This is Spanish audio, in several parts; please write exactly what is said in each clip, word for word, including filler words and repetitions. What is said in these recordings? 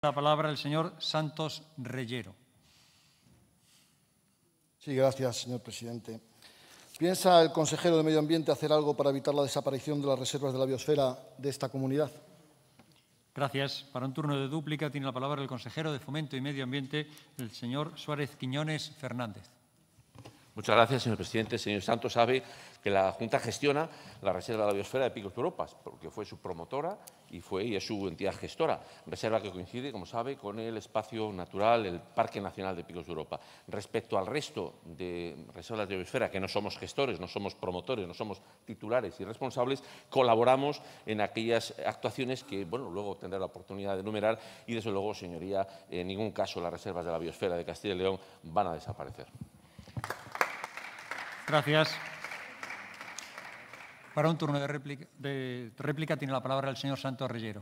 La palabra el señor Santos Reyero. Sí, gracias, señor presidente. ¿Piensa el consejero de Medio Ambiente hacer algo para evitar la desaparición de las reservas de la biosfera de esta comunidad? Gracias. Para un turno de dúplica tiene la palabra el consejero de Fomento y Medio Ambiente, el señor Suárez Quiñones Fernández. Muchas gracias, señor presidente. Señor Santos sabe que la Junta gestiona la Reserva de la Biosfera de Picos de Europa, porque fue su promotora y fue y es su entidad gestora. Reserva que coincide, como sabe, con el espacio natural, el Parque Nacional de Picos de Europa. Respecto al resto de reservas de biosfera, que no somos gestores, no somos promotores, no somos titulares y responsables, colaboramos en aquellas actuaciones que, bueno, luego tendrá la oportunidad de enumerar y, desde luego, señoría, en ningún caso las reservas de la biosfera de Castilla y León van a desaparecer. Gracias. Para un turno de réplica, de réplica tiene la palabra el señor Santos Reyero.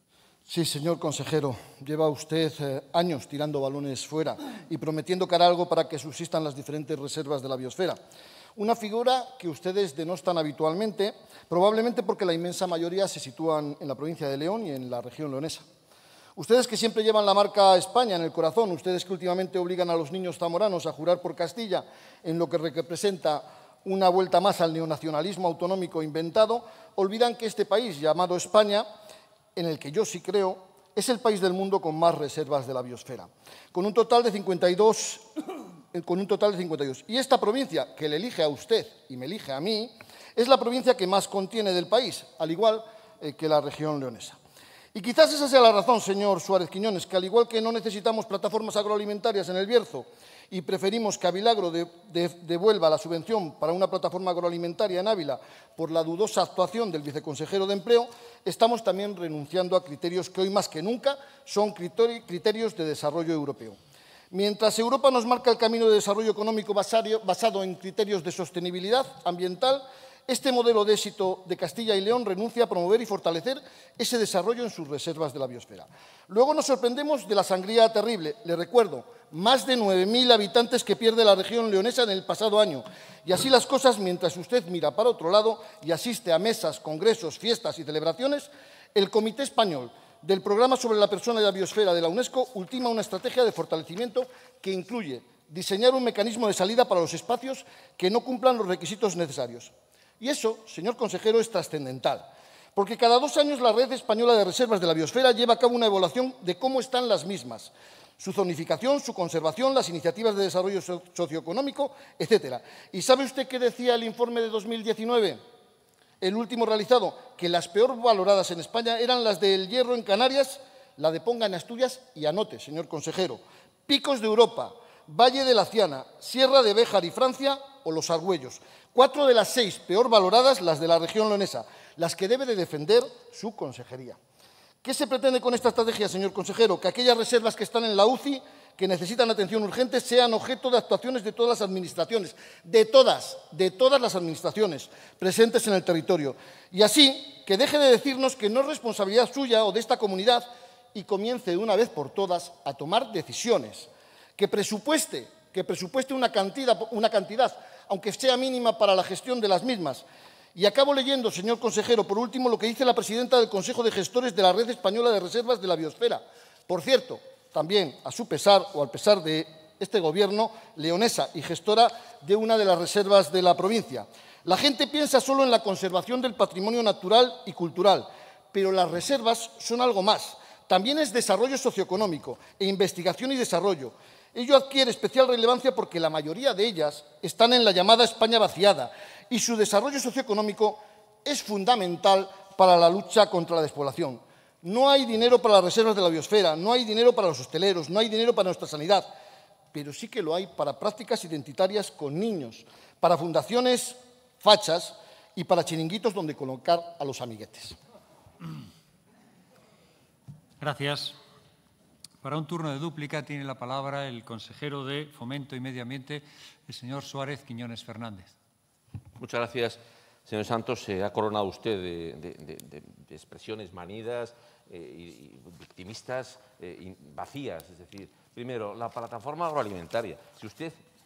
Sí, señor consejero. Lleva usted eh, años tirando balones fuera y prometiendo que hará algo para que subsistan las diferentes reservas de la biosfera. Una figura que ustedes denostan habitualmente, probablemente porque la inmensa mayoría se sitúan en la provincia de León y en la región leonesa. Ustedes que siempre llevan la marca España en el corazón, ustedes que últimamente obligan a los niños zamoranos a jurar por Castilla en lo que representa una vuelta más al neonacionalismo autonómico inventado, olvidan que este país llamado España, en el que yo sí creo, es el país del mundo con más reservas de la biosfera, con un total de cincuenta y dos, con un total de cincuenta y dos. Y esta provincia, que le elige a usted y me elige a mí, es la provincia que más contiene del país, al igual eh, que la región leonesa. Y quizás esa sea la razón, señor Suárez Quiñones, que al igual que no necesitamos plataformas agroalimentarias en el Bierzo y preferimos que Avilagro de, de, devuelva la subvención para una plataforma agroalimentaria en Ávila por la dudosa actuación del viceconsejero de Empleo, estamos también renunciando a criterios que hoy más que nunca son criterios de desarrollo europeo. Mientras Europa nos marca el camino de desarrollo económico basado en criterios de sostenibilidad ambiental, este modelo de éxito de Castilla y León renuncia a promover y fortalecer ese desarrollo en sus reservas de la biosfera. Luego nos sorprendemos de la sangría terrible. Le recuerdo, más de nueve mil habitantes que pierde la región leonesa en el pasado año. Y así las cosas, mientras usted mira para otro lado y asiste a mesas, congresos, fiestas y celebraciones, el Comité Español del Programa sobre la Persona y la Biosfera de la UNESCO ultima una estrategia de fortalecimiento que incluye diseñar un mecanismo de salida para los espacios que no cumplan los requisitos necesarios. Y eso, señor consejero, es trascendental, porque cada dos años la Red Española de Reservas de la Biosfera lleva a cabo una evaluación de cómo están las mismas, su zonificación, su conservación, las iniciativas de desarrollo socioeconómico, etcétera. ¿Y sabe usted qué decía el informe de dos mil diecinueve? El último realizado, que las peor valoradas en España eran las de El Hierro en Canarias, la de Ponga en Asturias y anote, señor consejero, Picos de Europa, Valle de la Ciana, Sierra de Béjar y Francia o Los Argüellos. Cuatro de las seis peor valoradas, las de la región leonesa, las que debe de defender su consejería. ¿Qué se pretende con esta estrategia, señor consejero? Que aquellas reservas que están en la U C I, que necesitan atención urgente, sean objeto de actuaciones de todas las administraciones, de todas, de todas las administraciones presentes en el territorio. Y así, que deje de decirnos que no es responsabilidad suya o de esta comunidad y comience de una vez por todas a tomar decisiones. Que presupueste, que presupueste una cantidad, una cantidad, aunque sea mínima para la gestión de las mismas. Y acabo leyendo, señor consejero, por último, lo que dice la presidenta del Consejo de Gestores de la Red Española de Reservas de la Biosfera. Por cierto, también a su pesar o al pesar de este gobierno, leonesa y gestora de una de las reservas de la provincia. La gente piensa solo en la conservación del patrimonio natural y cultural, pero las reservas son algo más. También es desarrollo socioeconómico e investigación y desarrollo. Ello adquiere especial relevancia porque la mayoría de ellas están en la llamada España vaciada y su desarrollo socioeconómico es fundamental para la lucha contra la despoblación. No hay dinero para las reservas de la biosfera, no hay dinero para los hosteleros, no hay dinero para nuestra sanidad, pero sí que lo hay para prácticas identitarias con niños, para fundaciones fachas y para chiringuitos donde colocar a los amiguetes. Gracias. Para un turno de dúplica tiene la palabra el consejero de Fomento y Medio Ambiente, el señor Suárez Quiñones Fernández. Muchas gracias, señor Santos. Se ha coronado usted de, de, de, de expresiones manidas eh, y, y victimistas eh, y vacías. Es decir, primero, la plataforma agroalimentaria. Si usted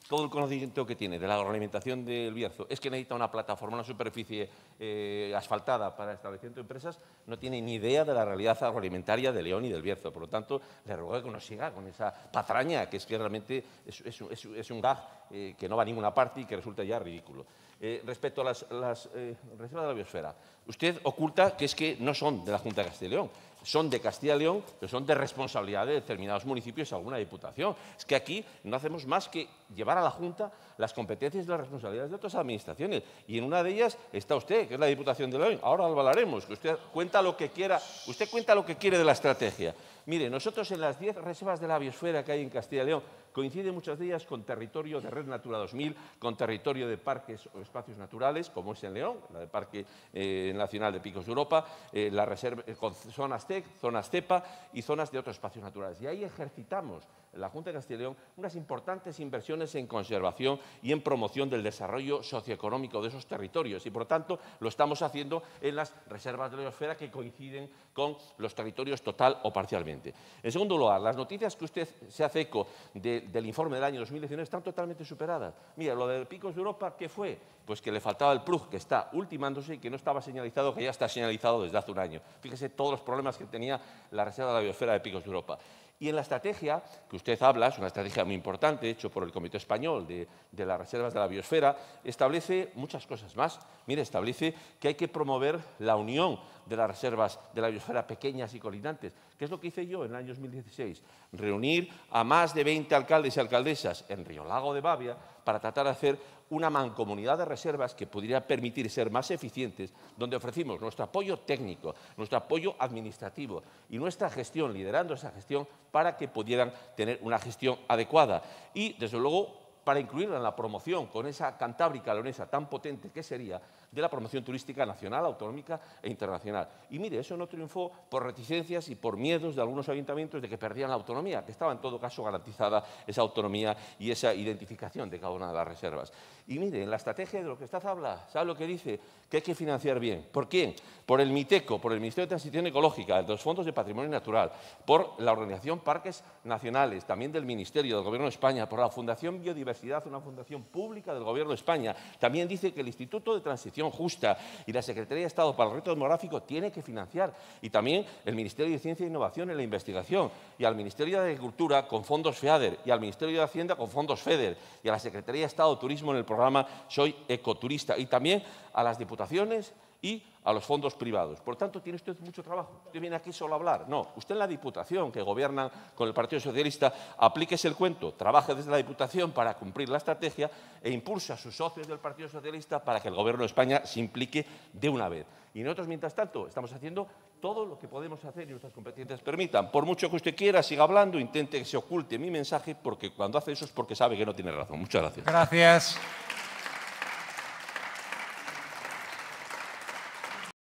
todo el conocimiento que tiene de la agroalimentación del Bierzo es que necesita una plataforma, una superficie eh, asfaltada para establecimiento de empresas, no tiene ni idea de la realidad agroalimentaria de León y del Bierzo. Por lo tanto, le ruego que no siga con esa patraña, que es que realmente es, es, es, es un gag eh, que no va a ninguna parte y que resulta ya ridículo. Eh, respecto a las, las eh, reservas de la biosfera, usted oculta que es que no son de la Junta de Castilla y León, son de Castilla y León, pero son de responsabilidad de determinados municipios y alguna diputación. Es que aquí no hacemos más que llevar a la Junta las competencias y las responsabilidades de otras administraciones. Y en una de ellas está usted, que es la Diputación de León. Ahora lo hablaremos, que usted cuenta lo que quiera, usted cuenta lo que quiere de la estrategia. Mire, nosotros en las diez reservas de la biosfera que hay en Castilla y León, coinciden muchas de ellas con territorio de Red Natura dos mil, con territorio de parques o espacios naturales, como es en León, la de Parque eh, Nacional de Picos de Europa, eh, la reserva, eh, con zonas T E C, zonas CEPA y zonas de otros espacios naturales. Y ahí ejercitamos en la Junta de Castilla y León unas importantes inversiones en conservación y en promoción del desarrollo socioeconómico de esos territorios. Y, por lo tanto, lo estamos haciendo en las reservas de la biosfera que coinciden con los territorios total o parcialmente. En segundo lugar, las noticias que usted se hace eco de, del informe del año dos mil diecinueve están totalmente superadas. Mira, lo de Picos de Europa, ¿qué fue? Pues que le faltaba el P R U G, que está ultimándose y que no estaba señalizado, que ya está señalizado desde hace un año. Fíjese todos los problemas que tenía la reserva de la biosfera de Picos de Europa. Y en la estrategia que usted habla, es una estrategia muy importante, hecho por el Comité Español de, de las Reservas de la Biosfera, establece muchas cosas más. Mire, establece que hay que promover la unión de las reservas de la biosfera pequeñas y colindantes. ¿Qué es lo que hice yo en el año dos mil dieciséis? Reunir a más de veinte alcaldes y alcaldesas en Riolago de Bavia para tratar de hacer una mancomunidad de reservas que pudiera permitir ser más eficientes, donde ofrecimos nuestro apoyo técnico, nuestro apoyo administrativo y nuestra gestión, liderando esa gestión, para que pudieran tener una gestión adecuada. Y, desde luego, para incluirla en la promoción con esa Cantábrica leonesa tan potente que sería de la promoción turística nacional, autonómica e internacional. Y mire, eso no triunfó por reticencias y por miedos de algunos ayuntamientos de que perdían la autonomía, que estaba en todo caso garantizada esa autonomía y esa identificación de cada una de las reservas. Y mire, en la estrategia de lo que usted habla, ¿sabe lo que dice? Que hay que financiar bien. ¿Por quién? Por el MITECO, por el Ministerio de Transición Ecológica, de los Fondos de Patrimonio Natural, por la Organización Parques Nacionales, también del Ministerio, del Gobierno de España, por la Fundación Biodiversidad, una fundación pública del Gobierno de España. También dice que el Instituto de Transición Justa y la Secretaría de Estado para el Reto Demográfico tiene que financiar. Y también el Ministerio de Ciencia e Innovación en la investigación, y al Ministerio de Agricultura con fondos FEADER, y al Ministerio de Hacienda con fondos FEDER, y a la Secretaría de Estado de Turismo en el programa Soy Ecoturista, y también a las diputaciones y a los fondos privados. Por tanto, tiene usted mucho trabajo. Usted viene aquí solo a hablar. No, usted en la Diputación, que gobierna con el Partido Socialista, aplíquese el cuento, trabaje desde la Diputación para cumplir la estrategia e impulse a sus socios del Partido Socialista para que el Gobierno de España se implique de una vez. Y nosotros, mientras tanto, estamos haciendo todo lo que podemos hacer y nuestras competencias permitan. Por mucho que usted quiera, siga hablando, intente que se oculte mi mensaje, porque cuando hace eso es porque sabe que no tiene razón. Muchas gracias. Gracias.